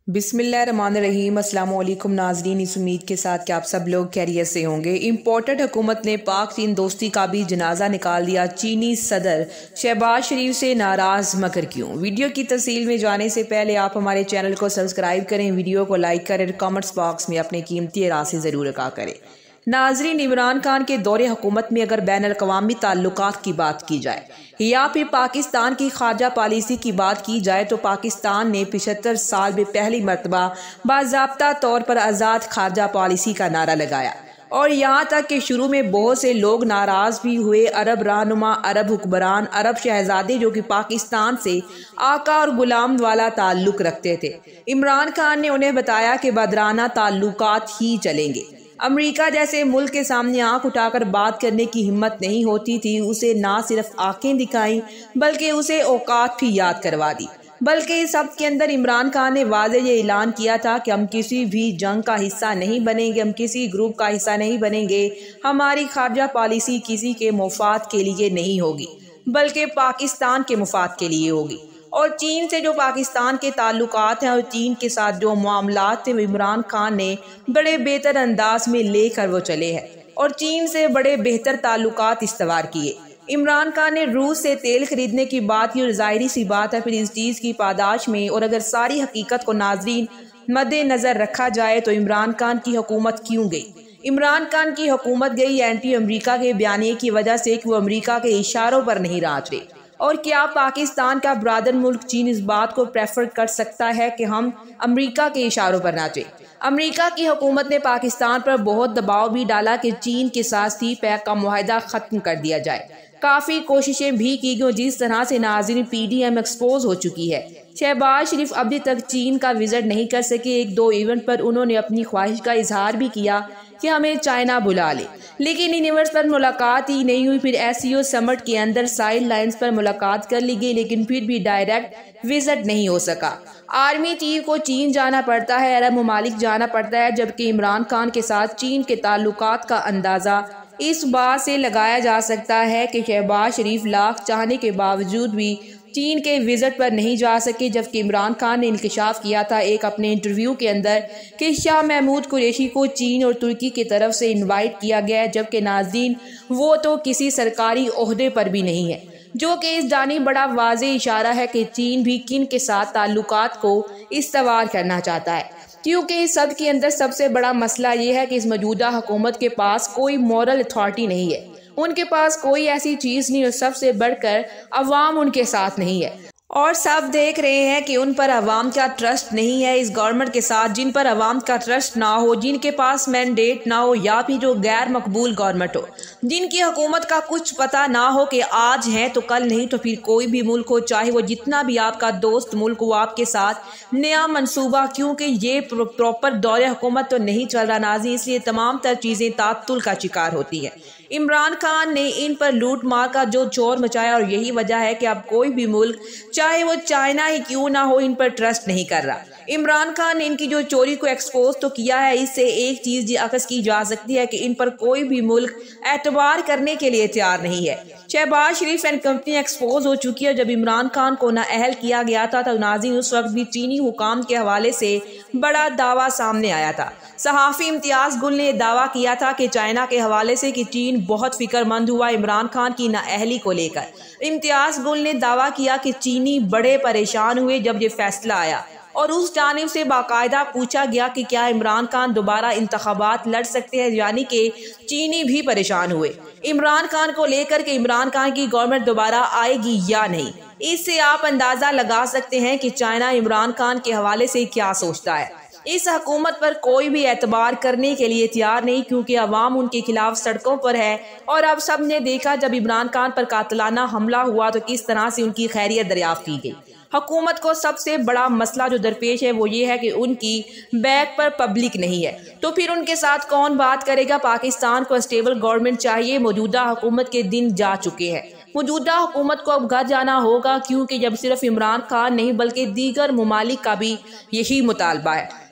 बिस्मिल्लाहिर्रहमानिर्रहीम। अस्सलाम वालेकुम नाज़रीन, इस उम्मीद के साथ कि आप सब लोग खैरियत से होंगे। इम्पोर्टेड हुकूमत ने पाक चीन दोस्ती का भी जनाजा निकाल दिया। चीनी सदर शहबाज शरीफ से नाराज़ मगर क्यों? वीडियो की तफसील में जाने से पहले आप हमारे चैनल को सब्सक्राइब करें, वीडियो को लाइक करें, कमेंट्स बॉक्स में अपने कीमती राय से ज़रूर आगाह करें। नाजरीन, इमरान खान के दौरे हुकूमत में अगर बैन अल-अक़वामी ताल्लुकात की बात की जाए या फिर पाकिस्तान की खारजा पॉलिसी की बात की जाए तो पाकिस्तान ने 75 साल में पहली मरतबा बाज़ाब्ता तौर पर आज़ाद खारजा पॉलिसी का नारा लगाया और यहाँ तक कि शुरू में बहुत से लोग नाराज भी हुए। अरब रहनुमा, अरब हुक्मरान, अरब शहजादे जो कि पाकिस्तान से आका और गुलाम वाला ताल्लुक रखते थे, इमरान खान ने उन्हें बताया कि बदराना ताल्लुकात ही चलेंगे। अमेरिका जैसे मुल्क के सामने आंख उठाकर बात करने की हिम्मत नहीं होती थी। उसे ना सिर्फ आंखें दिखाई बल्कि उसे औकात भी याद करवा दी। बल्कि इस सब के अंदर इमरान खान ने वाज़े ये ऐलान किया था कि हम किसी भी जंग का हिस्सा नहीं बनेंगे, हम किसी ग्रुप का हिस्सा नहीं बनेंगे, हमारी खारजा पॉलिसी किसी के मुफाद के लिए नहीं होगी बल्कि पाकिस्तान के मुफाद के लिए होगी। और चीन से जो पाकिस्तान के ताल्लुकात हैं और चीन के साथ जो मामलात थे वो इमरान खान ने बड़े बेहतर अंदाज में लेकर वो चले हैं और चीन से बड़े बेहतर ताल्लुकात इस्तवार किए। इमरान खान ने रूस से तेल खरीदने की बात की और ज़ाहिरी सी बात है फिर इस चीज़ की पादाश में और अगर सारी हकीकत को नाजरीन मद्देनज़र रखा जाए तो इमरान खान की हुकूमत क्यों गई? इमरान खान की हुकूमत गई एंटी अमरीका के बयानिए की वजह से कि वो अमरीका के इशारों पर नहीं नाच रहे। और क्या पाकिस्तान का ब्रादर मुल्क चीन इस बात को प्रेफर कर सकता है कि हम अमेरिका के इशारों पर नाचें? अमेरिका की हुकूमत ने पाकिस्तान पर बहुत दबाव भी डाला कि चीन के साथ सी पैक का मुआहदा ख़त्म कर दिया जाए। काफ़ी कोशिशें भी की गई। जिस तरह से नाज़रीन PDM एक्सपोज हो चुकी है, शहबाज शरीफ अभी तक चीन का विजिट नहीं कर सके। एक दो इवेंट पर उन्होंने अपनी ख्वाहिश का इजहार भी किया कि हमें चाइना बुला ले, लेकिन इन इवेंट्स पर मुलाकात ही नहीं हुई। फिर SCO समिट के अंदर साइड लाइन्स पर मुलाकात कर ली गई लेकिन फिर भी डायरेक्ट विजिट नहीं हो सका। आर्मी चीफ को चीन जाना पड़ता है, अरब ममालिक जाना पड़ता है, जबकि इमरान खान के साथ चीन के ताल्लुकात का अंदाज़ा इस बात से लगाया जा सकता है कि शहबाज शरीफ लाख चाहने के बावजूद भी चीन के विजिट पर नहीं जा सके। जबकि इमरान खान ने इंकशाफ किया था एक अपने इंटरव्यू के अंदर कि शाह महमूद कुरैशी को चीन और तुर्की की तरफ से इनवाइट किया गया है, जबकि नाज़रीन वो तो किसी सरकारी ओहदे पर भी नहीं है, जो कि इस जानी बड़ा वाज़े इशारा है कि चीन भी किन के साथ ताल्लुकात को इस्तवार करना चाहता है। क्योंकि इस सब के अंदर सबसे बड़ा मसला ये है कि इस मौजूदा हुकूमत के पास कोई मॉरल अथॉरिटी नहीं है, उनके पास कोई ऐसी चीज़ नहीं और सबसे बढ़कर अवाम उनके साथ नहीं है। और सब देख रहे हैं कि उन पर अवाम का ट्रस्ट नहीं है इस गवर्नमेंट के साथ। जिन पर अवाम का ट्रस्ट ना हो, जिनके पास मैंडेट ना हो या फिर जो गैर मकबूल गवर्नमेंट हो, जिनकी हुकूमत का कुछ पता ना हो कि आज है तो कल नहीं, तो फिर कोई भी मुल्क हो, चाहे वो जितना भी आपका दोस्त मुल्क हो, आपके साथ नया मनसूबा, क्योंकि ये प्रॉपर दौरे हुकूमत तो नहीं चल रहा नाज़रीन, इसलिए तमाम तर चीज़ें तातुल का शिकार होती हैं। इमरान खान ने इन पर लूट मार का जो चोर मचाया और यही वजह है कि अब कोई भी मुल्क, चाहे वो चाइना ही क्यों ना हो, इन पर ट्रस्ट नहीं कर रहा। इमरान खान ने इनकी जो चोरी को एक्सपोज तो किया है, इससे एक चीज़ अखज़ की जा सकती है कि इन पर कोई भी मुल्क एतबार करने के लिए तैयार नहीं है। Shehbaz Sharif and company expose हो चुकी है। जब इमरान खान को नाअहल किया गया था तो नाज़रीन उस वक्त भी चीनी हुकाम के हवाले से बड़ा दावा सामने आया था। सहाफ़ी इम्तियाज़ गुल ने दावा किया था कि चाइना के हवाले से कि चीन बहुत फिक्रमंद हुआ इमरान खान की नाअहली को लेकर। इम्तियाज़ गुल ने दावा किया कि चीनी बड़े परेशान हुए जब ये फैसला आया और उस जानिब से बाकायदा पूछा गया कि क्या इमरान खान दोबारा इंतखाबात लड़ सकते हैं, यानी कि चीनी भी परेशान हुए इमरान खान को लेकर कि इमरान खान की गवर्नमेंट दोबारा आएगी या नहीं। इससे आप अंदाज़ा लगा सकते हैं कि चाइना इमरान खान के हवाले से क्या सोचता है। इस हुकूमत पर कोई भी एतबार करने के लिए तैयार नहीं, क्योंकि अवाम उनके खिलाफ सड़कों पर है। और अब सब ने देखा जब इमरान खान पर कातलाना हमला हुआ तो किस तरह से उनकी खैरियत दरियाफ्त की गई। हुकूमत को सबसे बड़ा मसला जो दरपेश है वो ये है कि उनकी बैक पर पब्लिक नहीं है, तो फिर उनके साथ कौन बात करेगा? पाकिस्तान को स्टेबल गवर्नमेंट चाहिए। मौजूदा हुकूमत के दिन जा चुके हैं। मौजूदा हुकूमत को अब घर जाना होगा, क्योंकि जब सिर्फ इमरान खान नहीं बल्कि दीगर ममालिक का भी यही मुतालबा है।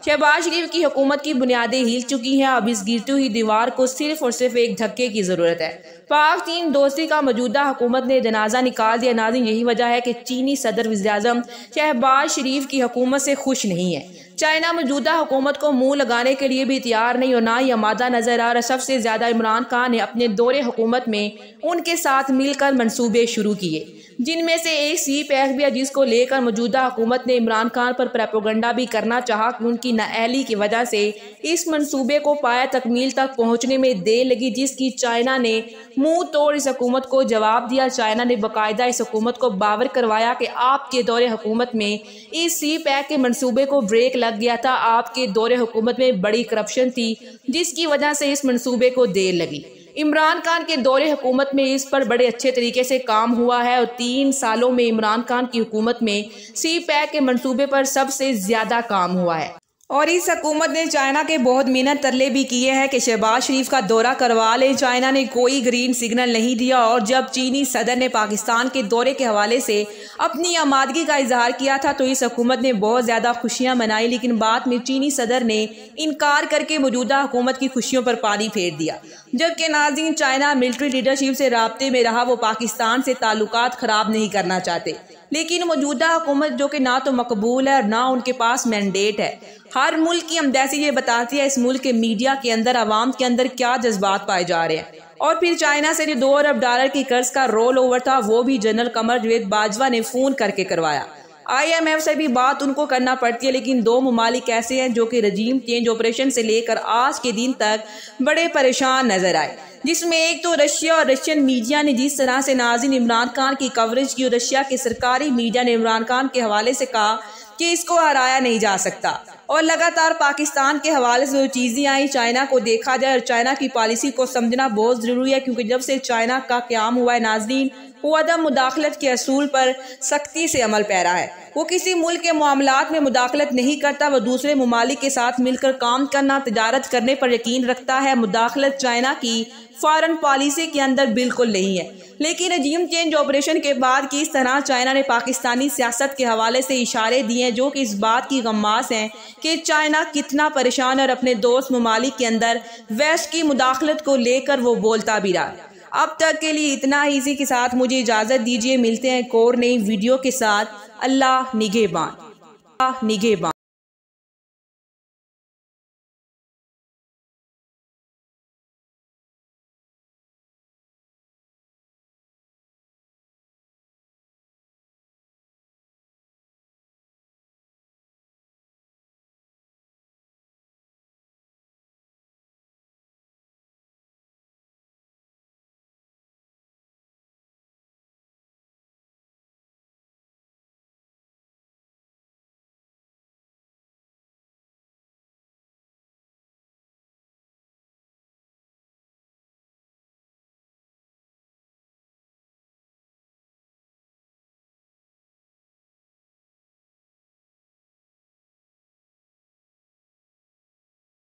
शहबाज शरीफ की हुकूमत की बुनियादें हिल चुकी हैं। अब इस गिरती हुई दीवार को सिर्फ और सिर्फ एक धक्के की जरूरत है। पाक चीन दोस्ती का मौजूदा हुकूमत ने जनाजा निकाल दिया। नाज़रीन, यही वजह है कि चीनी सदर वज़ीर-ए-आज़म शहबाज शरीफ की हुकूमत से खुश नहीं है। चाइना मौजूदा हुकूमत को मुंह लगाने के लिए भी तैयार नहीं और ना ही आमादा नजर आ रहा। सबसे ज्यादा इमरान खान ने अपने दौरे हुकूमत में उनके साथ मिलकर मंसूबे शुरू किए, जिनमें से एक CPEC भी है, जिसको लेकर मौजूदा हुकूमत ने इमरान खान पर प्रोपेगेंडा भी करना चाहा कि उनकी नाअहली की वजह से इस मंसूबे को पाया तकमील तक पहुंचने में देर लगी, जिसकी चाइना ने मुंह तोड़ इस हुकूमत को जवाब दिया। चाइना ने बाकायदा इस हुकूमत को बावर करवाया कि आपके दौरे हुकूमत में इस CPEC के मंसूबे को ब्रेक लग गया था। आपके दौरे हुकूमत में बड़ी करप्शन थी, जिसकी वजह से इस मंसूबे को देर लगी। इमरान खान के दौरे हुकूमत में इस पर बड़े अच्छे तरीके से काम हुआ है और 3 सालों में इमरान खान की हुकूमत में CPEC के मंसूबे पर सबसे ज्यादा काम हुआ है। और इस हुकूमत ने चाइना के बहुत मिन्नत तरले भी किए हैं कि शहबाज शरीफ का दौरा करवा ले। चाइना ने कोई ग्रीन सिग्नल नहीं दिया और जब चीनी सदर ने पाकिस्तान के दौरे के हवाले से अपनी आमादगी का इजहार किया था तो इस हुकूमत ने बहुत ज़्यादा खुशियां मनाई, लेकिन बाद में चीनी सदर ने इनकार करके मौजूदा हुकूमत की खुशियों पर पानी फेर दिया। जबकि नाज़रीन, चाइना मिलिट्री लीडरशिप से राब्ते में रहा, वो पाकिस्तान से ताल्लुकात ख़राब नहीं करना चाहते, लेकिन मौजूदा हुकूमत जो कि ना तो मकबूल है और ना उनके पास मैंडेट है। हर मुल्क की हमदर्दी ये बताती है इस मुल्क के मीडिया के अंदर, आवाम के अंदर क्या जज्बात पाए जा रहे हैं। और फिर चाइना से जो $2 अरब की कर्ज का रोल ओवर था वो भी जनरल कमर जावेद बाजवा ने फोन करके करवाया। IMF से भी बात उनको करना पड़ती है, लेकिन 2 ममालिक ऐसे हैं जो कि रजीम चेंज ऑपरेशन से लेकर आज के दिन तक बड़े परेशान नजर आए, जिसमें एक तो रशिया और रशियन मीडिया ने जिस तरह से नाज़रीन इमरान खान की कवरेज की और रशिया के सरकारी मीडिया ने इमरान खान के हवाले से कहा कि इसको हराया नहीं जा सकता, और लगातार पाकिस्तान के हवाले से जो चीज़ें आई, चाइना को देखा जाए और चाइना की पॉलिसी को समझना बहुत ज़रूरी है, क्योंकि जब से चाइना का क़याम हुआ है नाज़रीन, वो अदम मुदाखलत के असूल पर सख्ती से अमल पैरा है। वो किसी मुल्क के मामलात में मुदाखलत नहीं करता, वो दूसरे ममालिक के साथ मिलकर काम करना, तिजारत करने पर यकीन रखता है। मुदाखलत चाइना की फॉरेन पॉलिसी के अंदर बिल्कुल नहीं है। लेकिन रजीम चेंज ऑपरेशन के बाद किस तरह चाइना ने पाकिस्तानी सियासत के हवाले से इशारे दिए हैं जो कि इस बात की गम्मास हैं कि चाइना कितना परेशान और अपने दोस्त ममालिक के अंदर वेस्ट की मुदाखलत को लेकर वो बोलता भी रहा। अब तक के लिए इतना ही, इसी के साथ मुझे इजाज़त दीजिए। मिलते हैं एक और नई वीडियो के साथ। अल्लाह निगहबान।